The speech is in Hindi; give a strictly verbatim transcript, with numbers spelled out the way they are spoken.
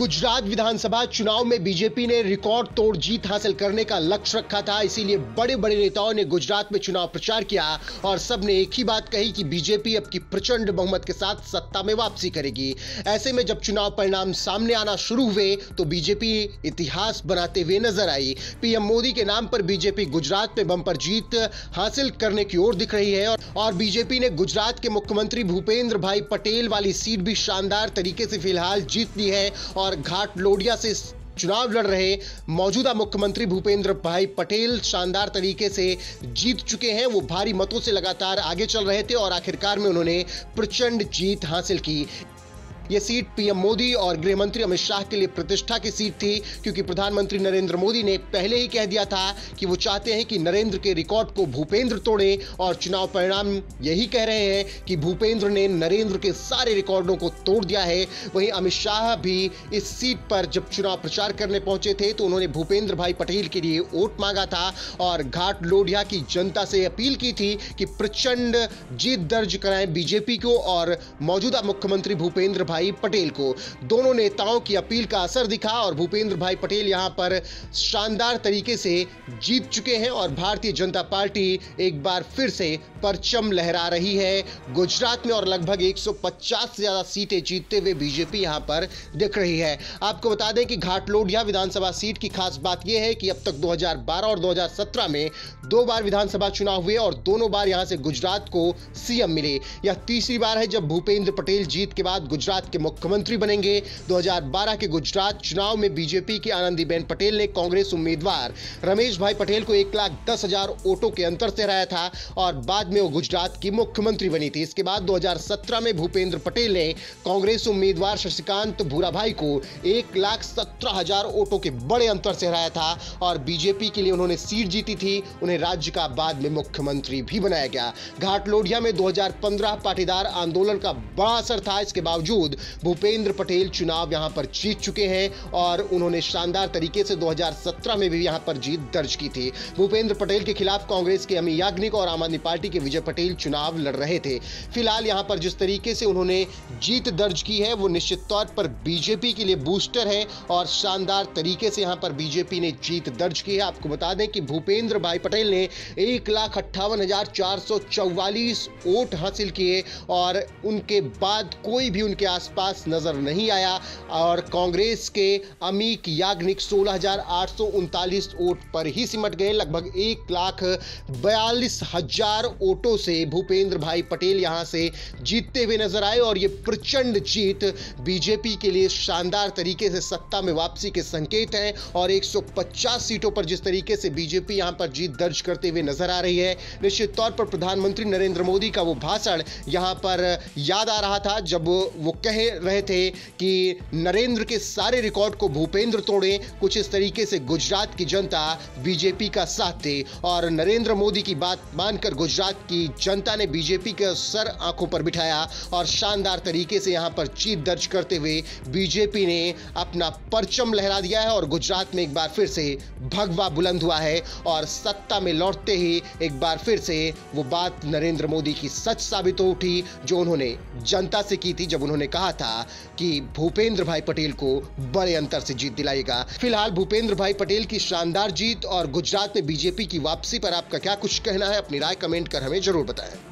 गुजरात विधानसभा चुनाव में बीजेपी ने रिकॉर्ड तोड़ जीत हासिल करने का लक्ष्य रखा था। इसीलिए बड़े बड़े नेताओं ने गुजरात में चुनाव प्रचार किया और सबने एक ही बात कही कि बीजेपी अब की प्रचंड बहुमत के साथ सत्ता में वापसी करेगी। ऐसे में जब चुनाव परिणाम सामने आना शुरू हुए तो बीजेपी इतिहास बनाते हुए नजर आई। पीएम मोदी के नाम पर बीजेपी गुजरात में बंपर जीत हासिल करने की ओर दिख रही है और बीजेपी ने गुजरात के मुख्यमंत्री भूपेंद्र भाई पटेल वाली सीट भी शानदार तरीके से फिलहाल जीत ली है और घाट लोडिया से चुनाव लड़ रहे मौजूदा मुख्यमंत्री भूपेंद्र भाई पटेल शानदार तरीके से जीत चुके हैं। वो भारी मतों से लगातार आगे चल रहे थे और आखिरकार में उन्होंने प्रचंड जीत हासिल की। यह सीट पीएम मोदी और गृह मंत्री अमित शाह के लिए प्रतिष्ठा की सीट थी, क्योंकि प्रधानमंत्री नरेंद्र मोदी ने पहले ही कह दिया था कि वो चाहते हैं कि नरेंद्र के रिकॉर्ड को भूपेंद्र तोड़े और चुनाव परिणाम यही कह रहे हैं कि भूपेंद्र ने नरेंद्र के सारे रिकॉर्डों को तोड़ दिया है। वहीं अमित शाह भी इस सीट पर जब चुनाव प्रचार करने पहुंचे थे तो उन्होंने भूपेंद्र भाई पटेल के लिए वोट मांगा था और घाट लोडिया की जनता से अपील की थी कि प्रचंड जीत दर्ज कराएं बीजेपी को और मौजूदा मुख्यमंत्री भूपेंद्र भाई पटेल को। दोनों नेताओं की अपील का असर दिखा और भूपेंद्र भाई पटेल यहां पर शानदार तरीके से जीत चुके हैं और भारतीय जनता पार्टी एक बार फिर से परचम लहरा रही है गुजरात में और लगभग एक सौ पचास से ज्यादा सीटें जीतते हुए बीजेपी यहां पर दिख रही है। आपको बता दें कि घाट लोडिया विधानसभा सीट की खास बात यह है कि अब तक दो हज़ार बारह और दो हज़ार सत्रह में दो बार विधानसभा चुनाव हुए और दोनों बार यहां से गुजरात को सीएम मिले। यह तीसरी बार है जब भूपेंद्र पटेल जीत के बाद गुजरात के मुख्यमंत्री बनेंगे। दो हज़ार बारह के गुजरात चुनाव में बीजेपी की आनंदीबेन पटेल ने कांग्रेस उम्मीदवार रमेश भाई पटेल को एक लाख दस हजार वोटों के अंतर से हराया था और बाद में वो गुजरात की मुख्यमंत्री बनी थी। इसके बाद दो हज़ार सत्रह में भूपेंद्र पटेल ने कांग्रेस उम्मीदवार शशिकांत भूराभाई को एक लाख सत्रह हजार वोटों के बड़े अंतर से हराया था और बीजेपी के लिए उन्होंने सीट जीती थी। उन्हें राज्य का बाद में मुख्यमंत्री भी बनाया गया। घाट लोडिया में दो हज़ार पंद्रह पाटीदार आंदोलन का बड़ा असर था। इसके बावजूद भूपेंद्र पटेल चुनाव यहां पर जीत चुके हैं और उन्होंने शानदार तरीके से दो हज़ार सत्रह में भी यहां पर जीत दर्ज की थी। भूपेंद्र पटेल के खिलाफ कांग्रेस के अमी याग्निक और आम आदमी पार्टी के विजय पटेल चुनाव लड़ रहे थे। फिलहाल यहां पर जिस तरीके से उन्होंने जीत दर्ज की है वो निश्चित तौर पर बीजेपी के लिए बूस्टर है और शानदार तरीके से यहां पर बीजेपी ने जीत दर्ज की है। आपको बता दें कि भूपेंद्र भाई पटेल ने एक लाख अट्ठावन हजार चार सौ चौवालीस वोट हासिल किए और उनके बाद कोई भी उनके आसपास नजर नहीं आया और कांग्रेस के अमीक याग्निक सोलह हजार आठ सौ उनतालीस वोट पर ही सिमट गए। लगभग एक लाख बयालीस हजार वोटों से भूपेंद्र भाई पटेल यहां से जीतते हुए नजर आए और यह प्रचंड जीत बीजेपी के लिए शानदार तरीके से सत्ता में वापसी के संकेत हैं और एक सौ पचास सीटों पर जिस तरीके से बीजेपी यहां पर जीत दर्ज करते हुए नजर आ रही है, निश्चित तौर पर प्रधानमंत्री नरेंद्र मोदी का वो भाषण यहां पर याद आ रहा था जब वो कह रहे थे कि नरेंद्र के सारे रिकॉर्ड को भूपेंद्र तोड़े। कुछ इस तरीके से गुजरात की जनता बीजेपी का साथ दे और नरेंद्र मोदी की बात मानकर गुजरात की जनता ने बीजेपी का सर आंखों पर बिठाया और शानदार तरीके से यहां पर जीत दर्ज करते हुए बीजेपी ने अपना परचम लहरा दिया है और गुजरात में एक बार फिर से भगवा बुलंद हुआ है और सत्ता में लौटते ही एक बार फिर से वो बात नरेंद्र मोदी की सच साबित हो उठी जो उन्होंने जनता से की थी जब उन्होंने कहा था कि भूपेंद्र भाई पटेल को बड़े अंतर से जीत दिलाएगा। फिलहाल भूपेंद्र भाई पटेल की शानदार जीत और गुजरात में बीजेपी की वापसी पर आपका क्या कुछ कहना है? अपनी राय कमेंट कर हमें जरूर बताएं।